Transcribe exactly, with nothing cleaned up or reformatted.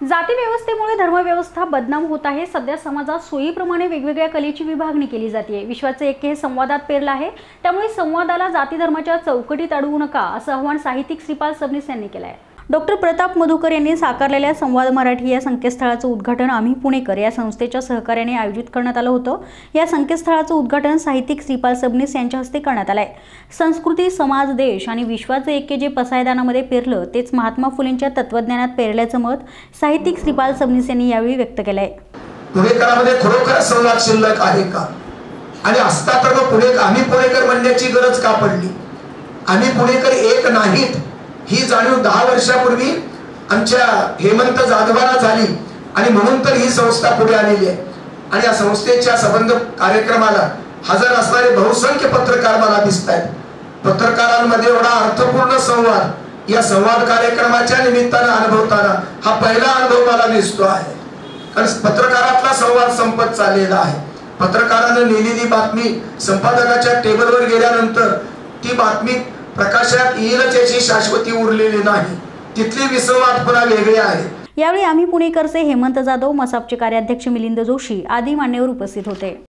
जाती व्यवस्थेमुळे धर्मव्यवस्था बदनाम होत आहे। सध्या समाजात सोयीप्रमाणे वेगवेगळ्या कलेची विभागणी केली जाते। विश्वाचे ऐक्य हे संवादात पेरलं आहे, त्यामुळे संवादाला जाती धर्माच्या चौकटीत अडवू नका असं आवाहन साहित्यिक श्रीपाल सबनीस यांनी केलं आहे। डॉक्टर प्रताप मधुकर यांनी साकारलेल्या संवाद मराठी या संकेतस्थळाचं उद्घाटन आम्ही पुणेकर या संस्थेच्या सहकार्याने आयोजित करण्यात आलं होतं। या संकेतस्थळाचं उद्घाटन साहित्यिक श्रीपाल सबनीस यांच्या हस्ते करण्यात आलं आहे। संस्कृती, समाज, देश आणि विश्वाचे ऐक्य जे पसायदानामध्ये पेरलं तेच महात्मा फुलेंच्या तत्वज्ञानात पेरल्याचं मत साहित्यिक श्रीपाल सबनीस यांनी यावेळी व्यक्त केलं आहे। पुणेकरांमध्ये खरोखर संवाद शिल्लक आहे का आणि असता तर पुणे आम्ही पुणेकर म्हणण्याची गरज का पडली? आम्ही पुणेकर एक नाहीत ही जाणीव दहा वर्षापूर्वी आमच्या हेमंत जाधवाला झाली आणि म्हणून तर ही संस्था पुढे आलेली आहे। आणि या संस्थेच्या संबंध कार्यक्रमाला हजर असणारे बहुसंख्य पत्रकार मला दिसत आहेत। पत्रकारांमध्ये एवढा अर्थपूर्ण संवाद या संवाद कार्यक्रमाच्या निमित्तानं अनुभवताना हा पहिला अनुभव मला दिसतो आहे। कारण पत्रकारातला संवाद संपत चाललेला आहे। पत्रकारानं लिहिलेली बातमी संपादकाच्या टेबलवर गेल्यानंतर ती बातमी प्रकाशात येईलच याची शाश्वती उरलेली नाही। तिथली विसंवाद पुन्हा वेगळे आहे। यावेळी आम्ही पुणेकरचे हेमंत जाधव, मसापचे कार्याध्यक्ष मिलिंद जोशी आदी मान्यवर उपस्थित होते।